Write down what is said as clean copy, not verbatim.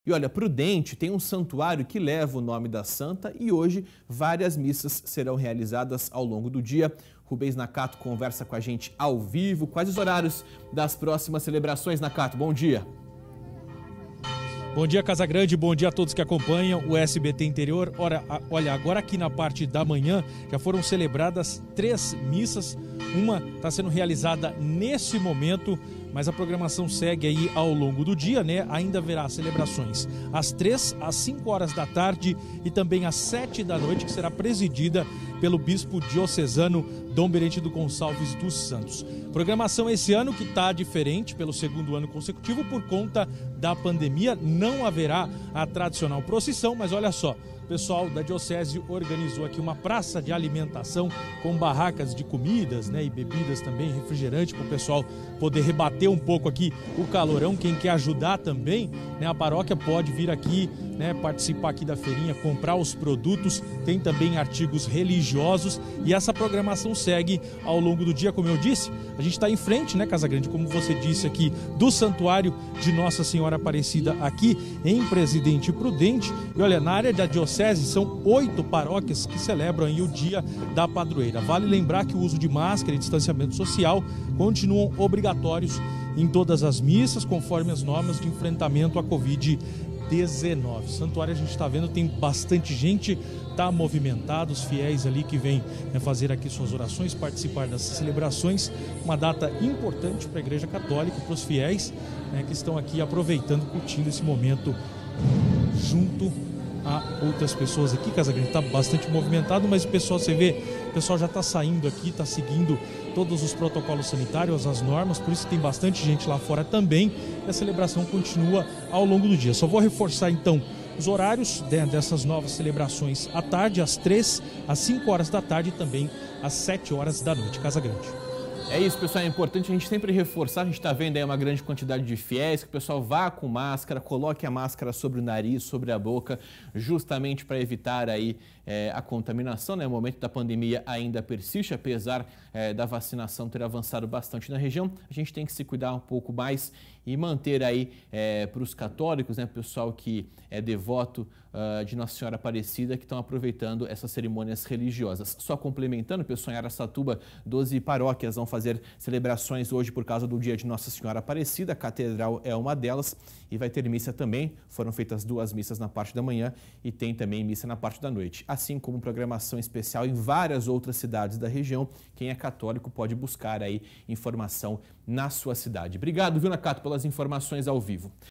E olha, Prudente tem um santuário que leva o nome da santa e hoje várias missas serão realizadas ao longo do dia. Rubens Nakato conversa com a gente ao vivo. Quais os horários das próximas celebrações, Nakato? Bom dia. Bom dia, Casagrande, bom dia a todos que acompanham o SBT Interior. Olha, agora aqui na parte da manhã já foram celebradas 3 missas. Uma está sendo realizada nesse momento, mas a programação segue aí ao longo do dia, né? Ainda haverá celebrações às 3, às 5 horas da tarde e também às 7 da noite, que será presidida pelo bispo diocesano Dom Berentino Gonçalves dos Santos. Programação esse ano que está diferente pelo segundo ano consecutivo por conta da pandemia. Não haverá a tradicional procissão, mas olha só, o pessoal da Diocese organizou aqui uma praça de alimentação com barracas de comidas, né, e bebidas também, refrigerante, para o pessoal poder rebater um pouco aqui o calorão. Quem quer ajudar também, né, a paróquia pode vir aqui, né, participar aqui da feirinha, comprar os produtos. Tem também artigos religiosos e essa programação segue ao longo do dia, como eu disse. A gente está em frente, né, Casagrande, como você disse aqui, do Santuário de Nossa Senhora Aparecida aqui em Presidente Prudente. E olha, na área da Diocese são 8 paróquias que celebram aí o Dia da Padroeira. Vale lembrar que o uso de máscara e distanciamento social continuam obrigatórios em todas as missas, conforme as normas de enfrentamento à Covid-19. Santuário, a gente está vendo, tem bastante gente, está movimentado, os fiéis ali que vêm, né, fazer aqui suas orações, participar dessas celebrações. Uma data importante para a Igreja Católica, para os fiéis, né, que estão aqui aproveitando, curtindo esse momento junto a outras pessoas aqui. Casagrande está bastante movimentado, mas o pessoal, você vê, o pessoal já está saindo aqui, está seguindo todos os protocolos sanitários, as normas, por isso tem bastante gente lá fora também. E a celebração continua ao longo do dia. Só vou reforçar então os horários dessas novas celebrações: à tarde, às 3, às 5 horas da tarde e também às 7 horas da noite. Casagrande. É isso, pessoal, é importante a gente sempre reforçar. A gente está vendo aí uma grande quantidade de fiéis, que o pessoal vá com máscara, coloque a máscara sobre o nariz, sobre a boca, justamente para evitar aí a contaminação, né? O momento da pandemia ainda persiste, apesar da vacinação ter avançado bastante na região. A gente tem que se cuidar um pouco mais e manter aí para os católicos, né, pessoal que é devoto de Nossa Senhora Aparecida, que estão aproveitando essas cerimônias religiosas. Só complementando, pessoal, em Araçatuba, 12 paróquias vão fazer celebrações hoje por causa do dia de Nossa Senhora Aparecida. A catedral é uma delas e vai ter missa também. Foram feitas 2 missas na parte da manhã e tem também missa na parte da noite. Assim como programação especial em várias outras cidades da região. Quem é católico pode buscar aí informação na sua cidade. Obrigado, viu, Nakato, pelas informações ao vivo.